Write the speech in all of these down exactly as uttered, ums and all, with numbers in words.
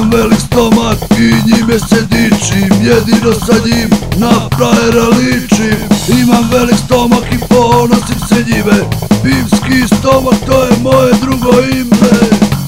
Imam velik stomak i njime se dičim, jedino sa njim na frajera ličim. Imam velik stomak i ponosim se njime, pivski stomak to je moje drugo ime.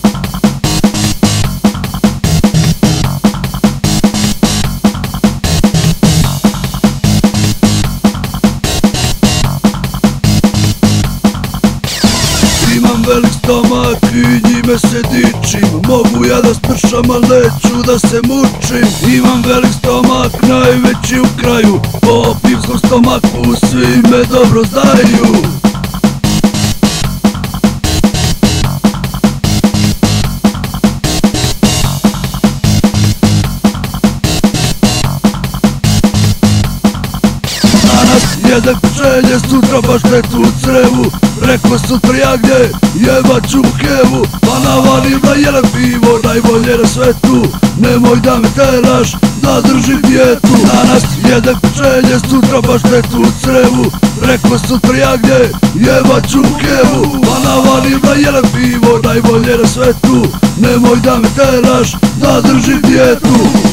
Imam velik stomak i njime se dičim, mogu ja da spršam, al neću da se mučim. Imam velik stomak, najveći u kraju, po pivskom stomaku svi me dobro znaju. Danas jedem pčelje, sutra baš netu u crevu, preko sutra jagnje, jebat ću mu kevu. Pa navalim na jedan pivo, najbolje na svetu, nemoj da me teraš da držim dijetu. Danas jedem pčelje, sutra baš netu u crevu, preko sutra jagnje, jebat ću mu kevu. Pa navalim na jedan pivo, najbolje na svetu, nemoj da me teraš da držim dijetu.